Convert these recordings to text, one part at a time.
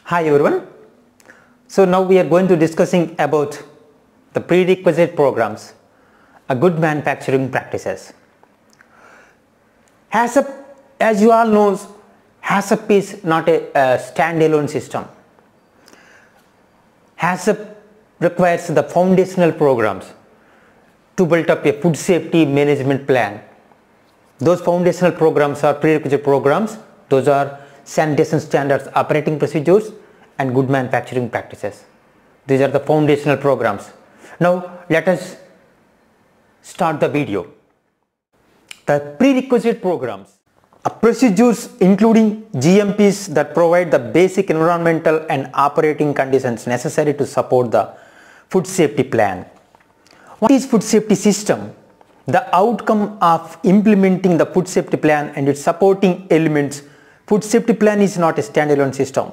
Hi everyone. So now we are going to discussing about the prerequisite programs, a good manufacturing practices. As you all know, HACCP is not a standalone system. HACCP requires the foundational programs to build up a food safety management plan. Those foundational programs are prerequisite programs. Those are sanitation standards, operating procedures and good manufacturing practices. These are the foundational programs. Now let us start the video. The prerequisite programs are procedures including GMPs that provide the basic environmental and operating conditions necessary to support the food safety plan. What is food safety system? The outcome of implementing the food safety plan and its supporting elements. Food safety plan is not a standalone system.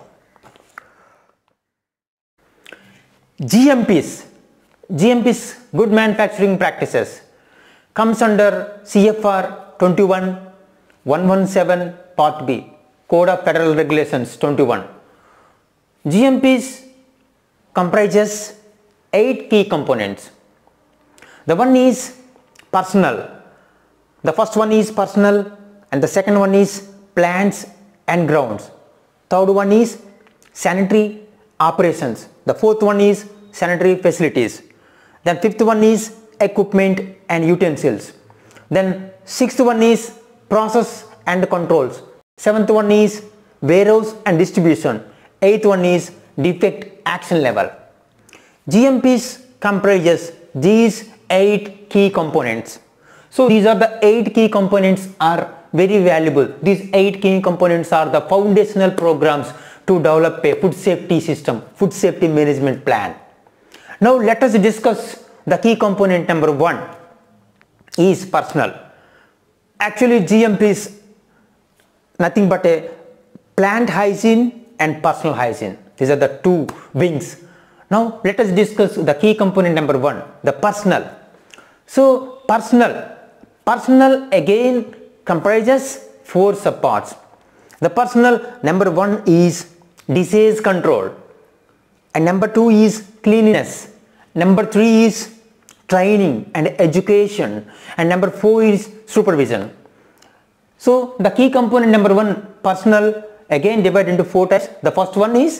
GMPs, good manufacturing practices, comes under CFR 21-117 Part B, Code of Federal Regulations 21. GMPs comprises 8 key components. The one is personnel. The first one is personnel and the second one is plants and grounds. Third one is sanitary operations. The fourth one is sanitary facilities. Then fifth one is equipment and utensils. Then sixth one is process and controls. Seventh one is warehouse and distribution. Eighth one is defect action level. GMPs comprises these 8 key components. So these are the 8 key components are very valuable. These 8 key components are the foundational programs to develop a food safety system, food safety management plan. Now let us discuss the key component number 1 is personnel. Actually GMP is nothing but a plant hygiene and personal hygiene. These are the two wings. Now let us discuss the key component number 1, the personnel. So personnel again comprises 4 subparts. The personnel number 1 is disease control and number 2 is cleanliness, number 3 is training and education and number 4 is supervision. So the key component number 1, personnel, again divided into 4 types. The first one is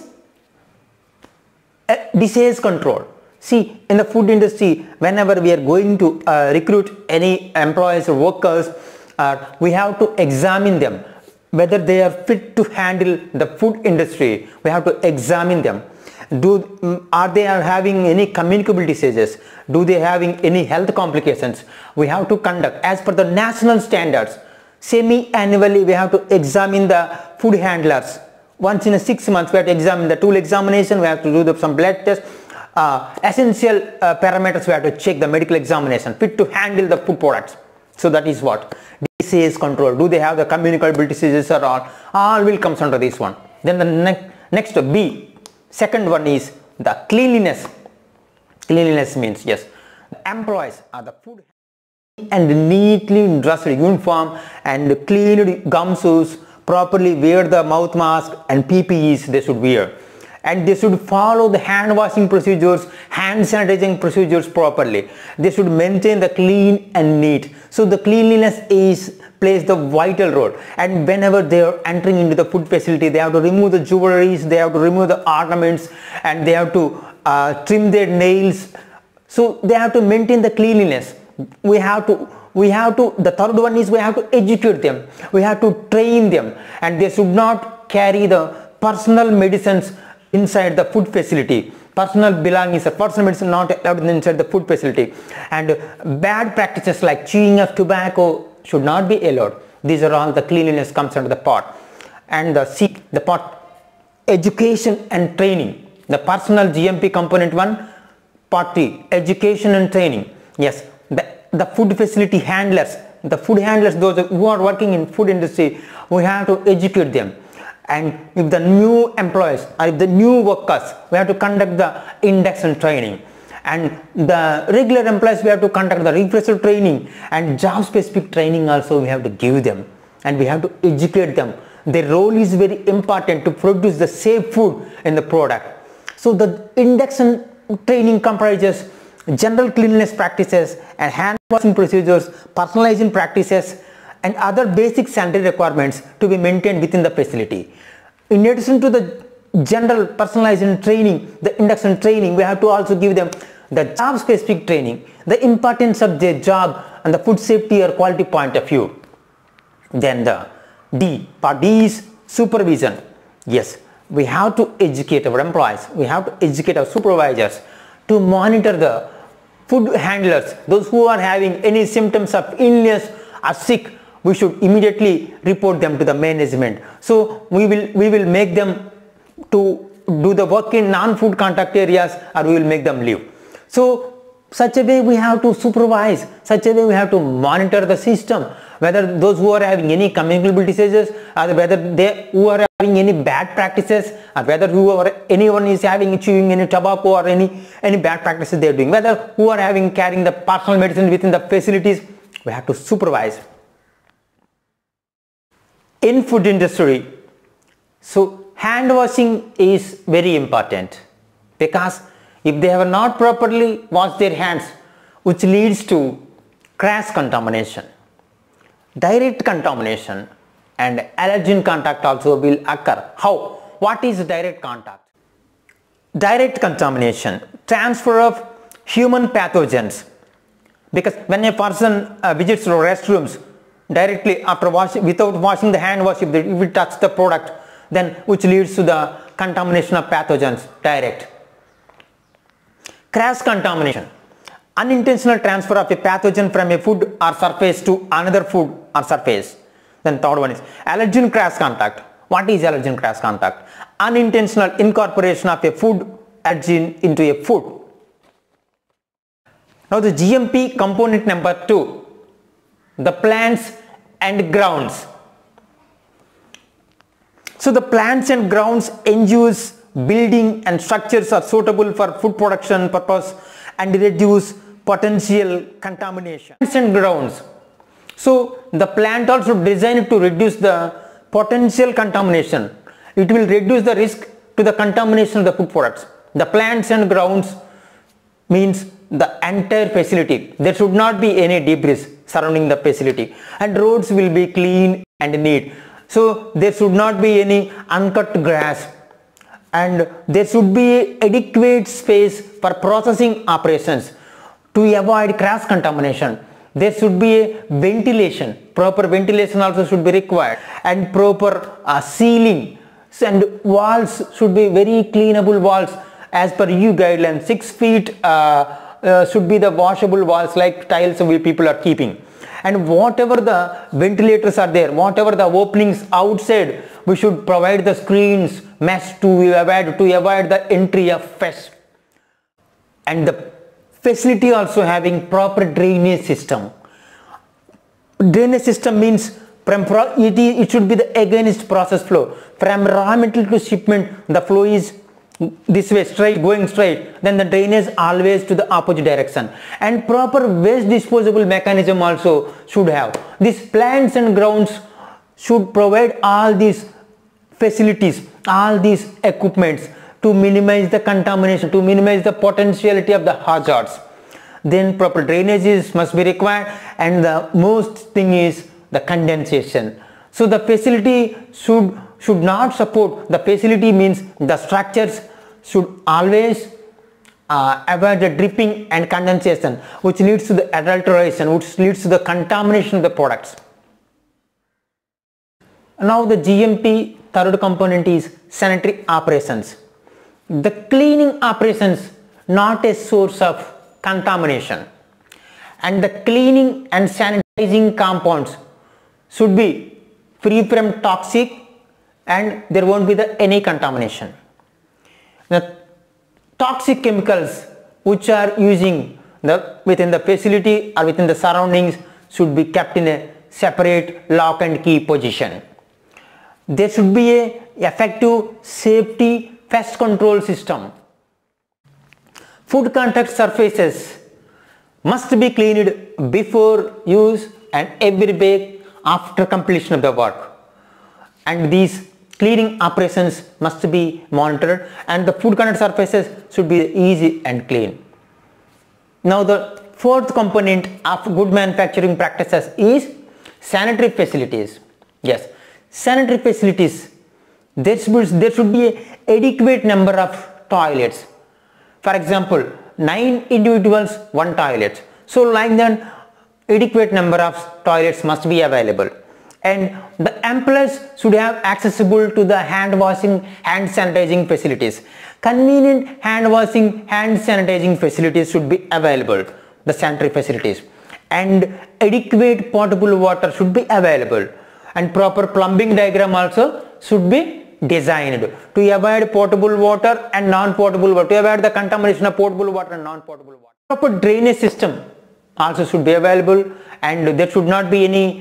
disease control. See, in the food industry, whenever we are going to recruit any employees or workers, we have to examine them whether they are fit to handle the food industry. We have to examine them. Are they having any communicable diseases? Do they having any health complications? We have to conduct as per the national standards. Semi-annually we have to examine the food handlers. Once in 6 months we have to examine the tool examination. We have to do some blood tests. Essential parameters we have to check the medical examination, fit to handle the food products. So that is what disease control. Do they have the communicable diseases or all will comes under this one. Then the next B, second one is the cleanliness. Cleanliness means yes, the employees are the food and neatly dressed uniform and cleaned gum shoes, properly wear the mouth mask and PPEs they should wear. And they should follow the hand washing procedures, hand sanitizing procedures properly. They should maintain the clean and neat. So the cleanliness plays the vital role. And whenever they are entering into the food facility, they have to remove the jewelries, they have to remove the ornaments, and they have to trim their nails. So they have to maintain the cleanliness. The third one is we have to educate them. We have to train them, and they should not carry the personal medicines inside the food facility. Personal belongings or personal medicine not allowed inside the food facility, and bad practices like chewing of tobacco should not be allowed. These are all the cleanliness comes under the part. And the part education and training. The personal GMP component 1, part 3, education and training. Yes, the food facility handlers, those who are working in food industry, we have to educate them. And if the new employees or if the new workers, we have to conduct the induction training. And the regular employees, we have to conduct the refresher training and job specific training also we have to give them. and we have to educate them. Their role is very important to produce the safe food in the product. So the induction training comprises general cleanliness practices and hand washing procedures, personalizing practices, and other basic sanitary requirements to be maintained within the facility. In addition to the general personalizing training, the induction training, we have to also give them the job specific training, the importance of their job and the food safety or quality point of view. Then the part D is supervision. Yes, we have to educate our employees, we have to educate our supervisors to monitor the food handlers, those who are having any symptoms of illness or sick. We should immediately report them to the management. So we will make them to do the work in non-food contact areas, or we will make them leave. So such a way we have to supervise, such a way we have to monitor the system, whether those who are having any communicable diseases, or whether they who are having any bad practices, or whether anyone is having chewing any tobacco or any bad practices they are doing, whether who are having carrying the personal medicine within the facilities, we have to supervise. In food industry, so hand washing is very important, because if they have not properly washed their hands, which leads to cross contamination, direct contamination, and allergen contact also will occur. How? What is direct contact? Direct contamination, transfer of human pathogens, because when a person visits the restrooms directly after washing, without washing the hand wash, if it touches the product, then which leads to the contamination of pathogens, direct. Cross contamination, unintentional transfer of a pathogen from a food or surface to another food or surface. Then third one is allergen cross contact. What is allergen cross contact? Unintentional incorporation of a food allergen into a food. Now the GMP component number 2, the plants and grounds. So the plants and grounds ensures building and structures are suitable for food production purpose and reduce potential contamination. Plants and grounds. So the plant also designed to reduce the potential contamination. It will reduce the risk to the contamination of the food products. The plants and grounds means the entire facility. There should not be any debris surrounding the facility, and roads will be clean and neat. So there should not be any uncut grass, and there should be adequate space for processing operations to avoid cross contamination. There should be a ventilation, proper ventilation also should be required, and proper ceiling, and walls should be very cleanable walls as per EU guidelines. 6 feet should be the washable walls like tiles we people are keeping. And whatever the ventilators are there, whatever the openings outside, we should provide the screens, mesh to avoid the entry of pests. And the facility also having proper drainage system. Drainage system means it should be the against process flow. From raw material to shipment, the flow is this way, straight, going straight, then the drainage always to the opposite direction, and proper waste disposable mechanism also should have. These plants and grounds should provide all these facilities, all these equipments to minimize the contamination, to minimize the potentiality of the hazards. Then proper drainages must be required, and the most thing is the condensation. So the facility should not support, the facility means the structures should always avoid the dripping and condensation, which leads to the adulteration, which leads to the contamination of the products. Now the GMP third component is sanitary operations. The cleaning operations not a source of contamination, and the cleaning and sanitizing compounds should be free from toxic, and there won't be any contamination. The toxic chemicals which are using within the facility or within the surroundings should be kept in a separate lock and key position. There should be a effective safety pest control system. Food contact surfaces must be cleaned before use and every day after completion of the work, and these Cleaning operations must be monitored, and the food contact surfaces should be easy and clean. Now the fourth component of good manufacturing practices is sanitary facilities. Yes, sanitary facilities. There should be an adequate number of toilets. For example, 9 individuals, 1 toilet. So like that, adequate number of toilets must be available. And the employees should have accessible to the hand washing, hand sanitizing facilities. Convenient hand washing, hand sanitizing facilities should be available, the sanitary facilities. And adequate potable water should be available. And proper plumbing diagram also should be designed to avoid potable water and non-potable water, to avoid the contamination of potable water and non-potable water. Proper drainage system also should be available, and there should not be any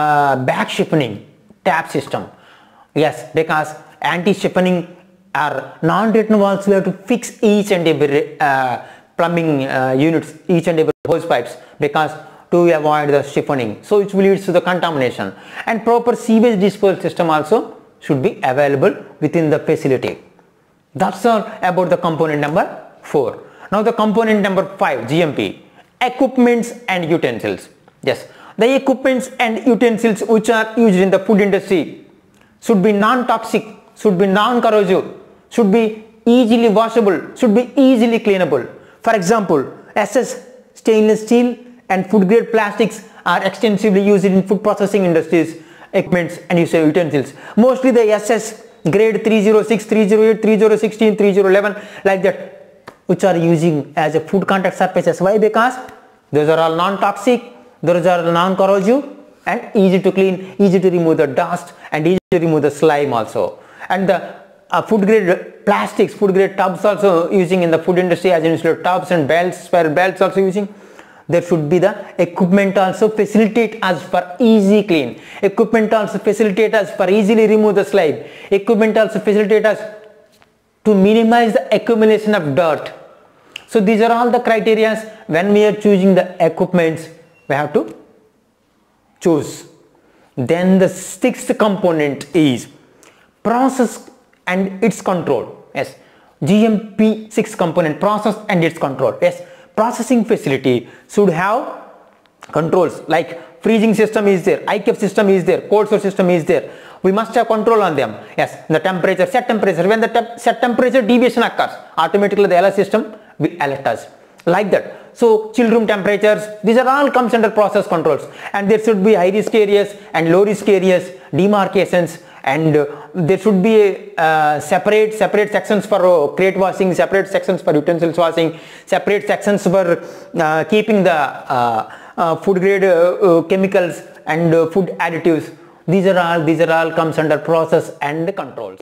back shifting tap system. Yes, because anti-shifting or non-return walls, we have to fix each and every plumbing units, each and every hose pipes, because to avoid the shifting, so it will lead to the contamination. And proper sewage disposal system also should be available within the facility. That's all about the component number 4. Now the component number 5, GMP, equipments and utensils. Yes, the equipments and utensils which are used in the food industry should be non-toxic, should be non-corrosive, should be easily washable, should be easily cleanable. For example, SS stainless steel and food grade plastics are extensively used in food processing industries, equipments and utensils. Mostly the SS grade 306, 308, 3016, 3011, like that, which are using as a food contact surfaces. Why? Because those are all non-toxic, those are non-corrosive and easy to clean, easy to remove the dust and easy to remove the slime also. And the food grade plastics, food grade tubs also using in the food industry, as in tubs and belts, spiral belts also using. There should be the equipment also facilitate us for easy clean. Equipment also facilitate us for easily remove the slime. Equipment also facilitate us to minimize the accumulation of dirt. So these are all the criteria when we are choosing the equipments we have to choose. Then the 6th component is process and its control. Yes, GMP 6 component, process and its control. Yes, processing facility should have controls like freezing system is there, ICAP system is there, cold store system is there. We must have control on them. Yes, the temperature, set temperature. When the set temperature deviation occurs, automatically the LS system will alert us. Like that. So chill room temperatures, these are all comes under process controls. And there should be high risk areas and low risk areas, demarcations, and there should be separate sections for crate washing, separate sections for utensils washing, separate sections for keeping the food grade chemicals and food additives. These are all comes under process and controls.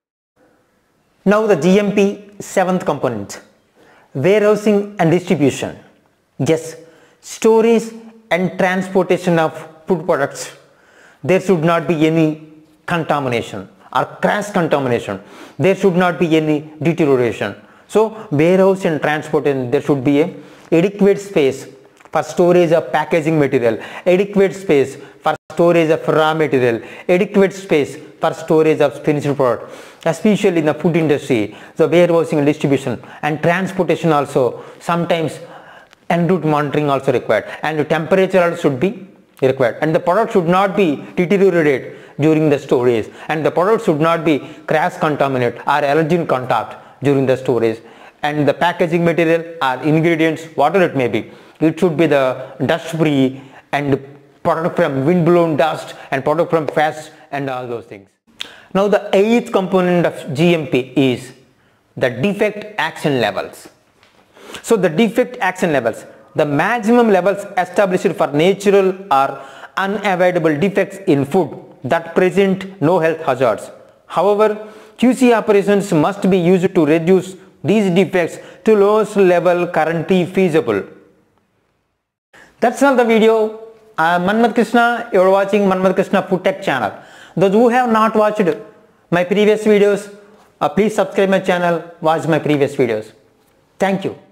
Now the GMP 7th component, warehousing and distribution. Yes, storage and transportation of food products. There should not be any contamination or crash contamination. There should not be any deterioration. So warehouse and transportation, there should be a adequate space for storage of packaging material, adequate space for storage of raw material, adequate space for storage of finished product. Especially in the food industry, the warehousing and distribution and transportation also, sometimes en route monitoring also required, and the temperature also should be required, and the product should not be deteriorated during the storage, and the product should not be crash contaminated or allergen contact during the storage, and the packaging material or ingredients, whatever it may be, it should be the dust free and product from wind blown dust and product from fats and all those things. Now the 8th component of GMP is the defect action levels. So the defect action levels, the maximum levels established for natural or unavoidable defects in food that present no health hazards. However, QC operations must be used to reduce these defects to lowest level currently feasible. That's all the video. I am Manmath Krishna. You are watching Manmath Krishna Food Tech channel. Those who have not watched my previous videos, please subscribe my channel, watch my previous videos. Thank you.